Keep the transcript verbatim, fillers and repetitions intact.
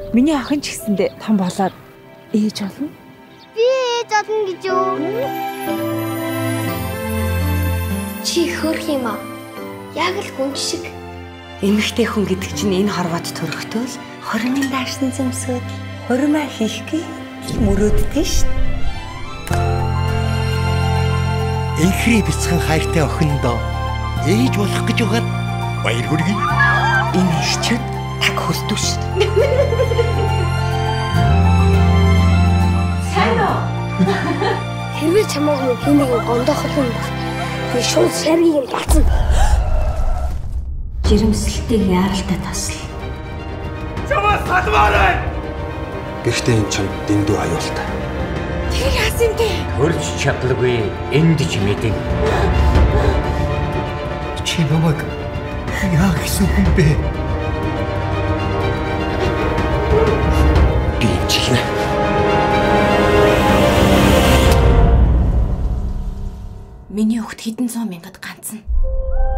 Миний ахын ч гэсэндээ том болоод ээж болно. Би ээж болно гэж юу? Чи хөрх юм аа. Яг л хүн шиг. Эмэгтэй хүн гэдэг чинь энэ хорвоод төрөхтөл хормын даашин зэмсүүд хормоо хийхгээ мөрөөддөг шүү. Энхрээ бяцхан хайртай охиндоо ээж болох гэж угаад баяр хүргэе. Энэ ирчүүд таг хүсдүү шүү. Сайн уу? Хэрвээ чамаагүй хэмээг гондоохол юм бол би шууд саргийг нь бацсан. Жирэмслэлтийг яаралтай тасал. Чамаас салмаарай. Гэхдээ эн чинь дэндүү аюултай. Тэр яасан бэ? Хөрч чадлагүй энд ч мэдэн. Чи намайг яах гэсэн юм бэ? Би чихнэ. Миний өгт хэдэн зуун мянгад ганцна.